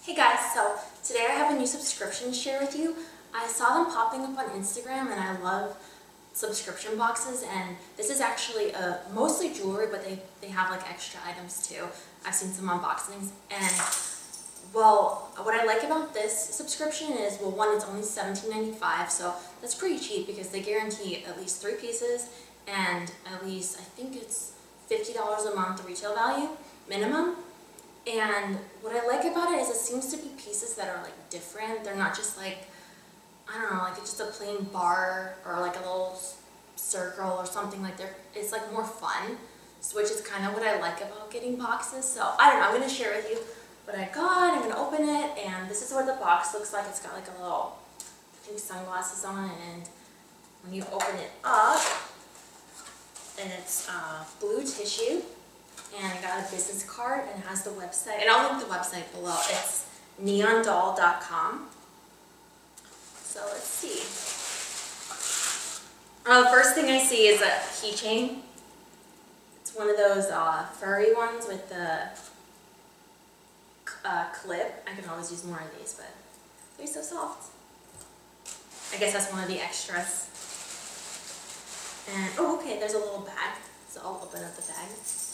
Hey guys, so today I have a new subscription to share with you. I saw them popping up on Instagram and I love subscription boxes, and this is actually mostly jewelry, but they have like extra items too. I've seen some unboxings, and well, what I like about this subscription is, well, one, it's only $17.95, so that's pretty cheap because they guarantee at least 3 pieces and at least, I think it's $50 a month retail value minimum. And what I like about it is it seems to be pieces that are like different. They're not just like, I don't know, like it's just a plain bar or like a little circle or something like that. It's like more fun, which is kind of what I like about getting boxes. So I don't know, I'm going to share with you what I got. I'm going to open it, and this is what the box looks like. It's got like a little, I think, sunglasses on, and when you open it up, and it's blue tissue. And I got a business card, and it has the website, and I'll link the website below. It's neondoll.com. So let's see. The first thing I see is a keychain. It's one of those furry ones with the clip. I can always use more of these, but they're so soft. I guess that's one of the extras. And oh, okay, there's a little bag. So I'll open up the bag.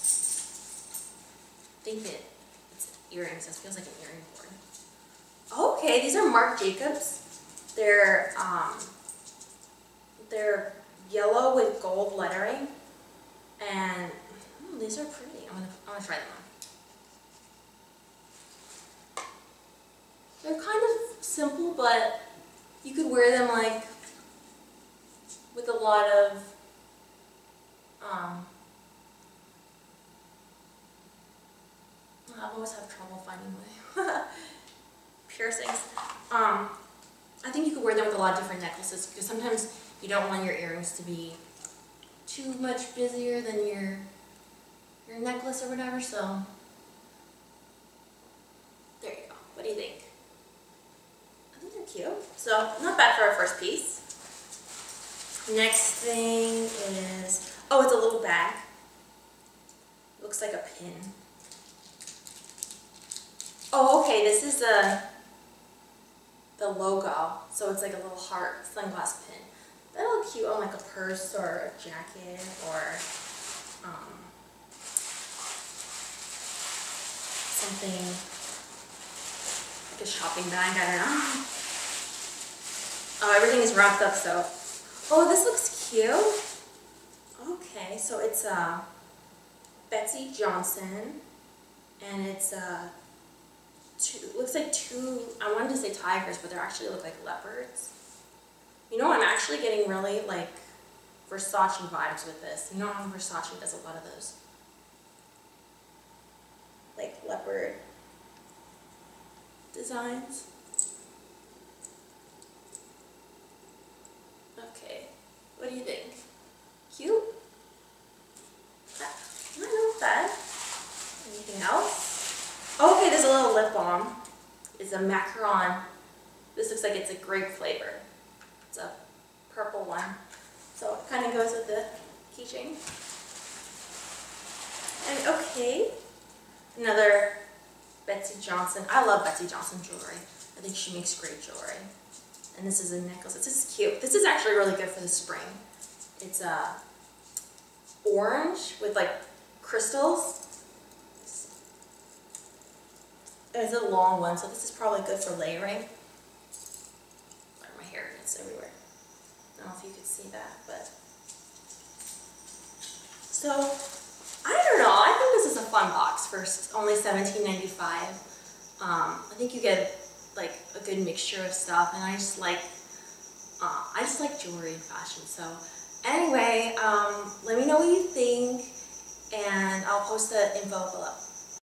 I think that it's earrings. This feels like an earring board. Okay, these are Marc Jacobs. They're yellow with gold lettering, and these are pretty. I'm gonna try them on. They're kind of simple, but you could wear them like with a lot of I always have trouble finding my piercings. I think you could wear them with a lot of different necklaces, because sometimes you don't want your earrings to be too much busier than your necklace or whatever, so there you go. What do you think? I think they're cute. So not bad for our first piece. Next thing is, oh, it's a little bag. Looks like a pin. Oh, okay, this is the logo, so it's like a little heart sunglass pin. That'll look cute on like a purse or a jacket, or something like a shopping bag, I don't know. Oh, everything is wrapped up, so. Oh, this looks cute. Okay, so it's Betsey Johnson, and it's looks like two, I wanted to say tigers, but they actually look like leopards. You know, I'm actually getting really like Versace vibes with this. You know how Versace does a lot of those like leopard designs. Okay, what do you think? Cute? Not bad. Anything else? Okay, there's a little lip balm. It's a macaron. This looks like it's a grape flavor. It's a purple one. So it kind of goes with the keychain. And okay, another Betsey Johnson. I love Betsey Johnson jewelry. I think she makes great jewelry. And this is a necklace. This is cute. This is actually really good for the spring. It's orange with like crystals. It's a long one, so this is probably good for layering. Sorry, my hair gets everywhere. I don't know if you could see that, but. So, I don't know. I think this is a fun box for only $17.95. I think you get like a good mixture of stuff, and I just like jewelry and fashion. So, anyway, let me know what you think, and I'll post the info below.